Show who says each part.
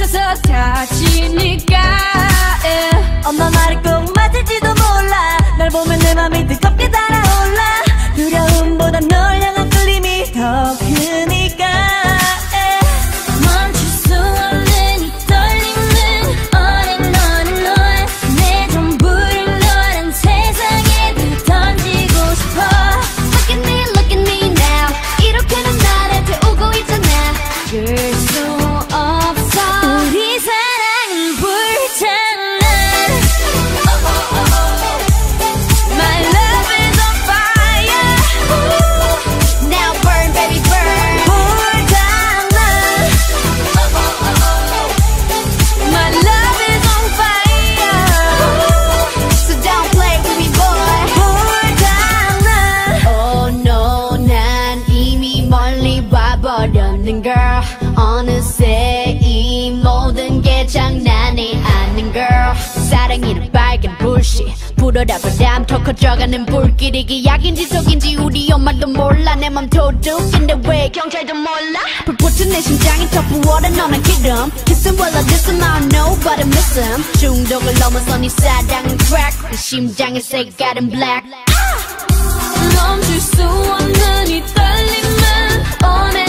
Speaker 1: 옆에서 다치니까
Speaker 2: 엄마 말이 꼭 맞을지도 몰라. 널 보면 내 맘이 뜨겁게 달아올라. 두려움보다 널 향한 끌림이 더 크니까
Speaker 1: 멈출 수 없는 이 떨림은 on and on. 내 전부를 너란 세상에 던지고 싶어. Look at me now. 이렇게는 나를 태우고 있잖아. 그럴 수 없어. 우리 사랑은 불타나. My love is on fire. Now burn baby burn.
Speaker 2: 불타나.
Speaker 1: My love is on fire. So don't play with me boy.
Speaker 2: 불타나.
Speaker 1: Oh no 난 이미 멀리 와버렸는 girl. 어느새 이 모든 게 장난이 아닌 girl. 사랑이란 빨간 불씨 불어라 바람 더 커져가는 불길이 기약인지 속인지 우리 엄마도 몰라. 내 맘 도둑인데 왜 경찰도 몰라. 불붙은 내 심장이 더 부어라 너는 기름. Kiss him while I diss him I don't know but I miss him. 중독을 넘어서 네 사랑은 crack. 내 심장의 색깔은 black. 멈출 수 없는 이 떨림은 on